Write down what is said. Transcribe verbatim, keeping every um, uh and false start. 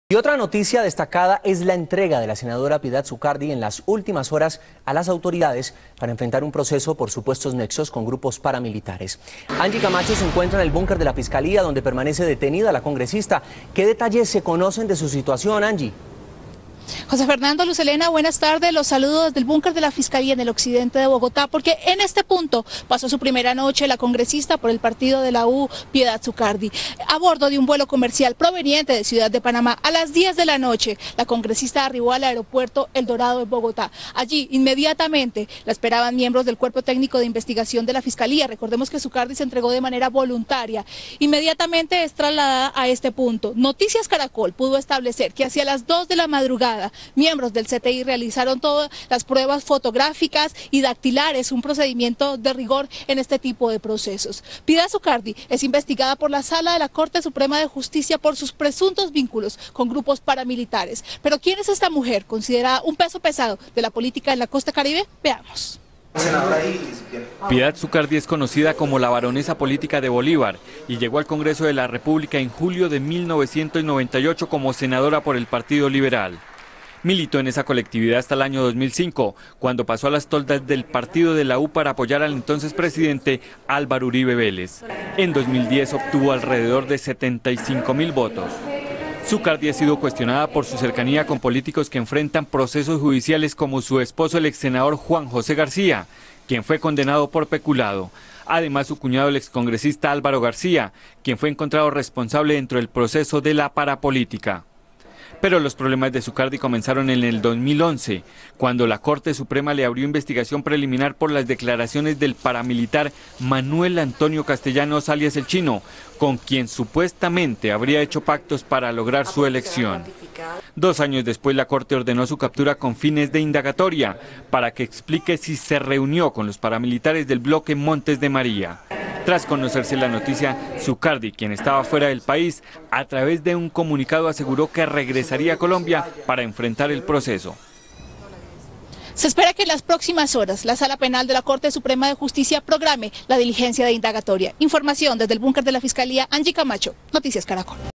Y otra noticia destacada es la entrega de la senadora Piedad Zucardi en las últimas horas a las autoridades para enfrentar un proceso por supuestos nexos con grupos paramilitares. Angie Camacho se encuentra en el búnker de la Fiscalía, donde permanece detenida la congresista. ¿Qué detalles se conocen de su situación, Angie? José Fernando, Luz Elena, buenas tardes. Los saludo desde el búnker de la Fiscalía en el occidente de Bogotá, porque en este punto pasó su primera noche la congresista por el partido de la U, Piedad Zucardi. A bordo de un vuelo comercial proveniente de Ciudad de Panamá, a las diez de la noche, la congresista arribó al aeropuerto El Dorado de Bogotá. Allí, inmediatamente, la esperaban miembros del Cuerpo Técnico de Investigación de la Fiscalía. Recordemos que Zucardi se entregó de manera voluntaria. Inmediatamente es trasladada a este punto. Noticias Caracol pudo establecer que hacia las dos de la madrugada, miembros del C T I realizaron todas las pruebas fotográficas y dactilares, un procedimiento de rigor en este tipo de procesos. Piedad Zucardi es investigada por la Sala de la Corte Suprema de Justicia por sus presuntos vínculos con grupos paramilitares. Pero ¿quién es esta mujer considerada un peso pesado de la política en la costa caribe? Veamos. Piedad Zucardi es conocida como la baronesa política de Bolívar y llegó al Congreso de la República en julio de mil novecientos noventa y ocho como senadora por el Partido Liberal. Militó en esa colectividad hasta el año dos mil cinco, cuando pasó a las toldas del partido de la U para apoyar al entonces presidente Álvaro Uribe Vélez. En dos mil diez obtuvo alrededor de setenta y cinco mil votos. Zucardi ha sido cuestionada por su cercanía con políticos que enfrentan procesos judiciales, como su esposo, el ex senador Juan José García, quien fue condenado por peculado. Además, su cuñado, el excongresista Álvaro García, quien fue encontrado responsable dentro del proceso de la parapolítica. Pero los problemas de Zucardi comenzaron en el dos mil once, cuando la Corte Suprema le abrió investigación preliminar por las declaraciones del paramilitar Manuel Antonio Castellanos, alias El Chino, con quien supuestamente habría hecho pactos para lograr su elección. Dos años después, la Corte ordenó su captura con fines de indagatoria, para que explique si se reunió con los paramilitares del bloque Montes de María. Tras conocerse la noticia, Zucardi, quien estaba fuera del país, a través de un comunicado aseguró que regresaría a Colombia para enfrentar el proceso. Se espera que en las próximas horas la Sala Penal de la Corte Suprema de Justicia programe la diligencia de indagatoria. Información desde el búnker de la Fiscalía, Angie Camacho, Noticias Caracol.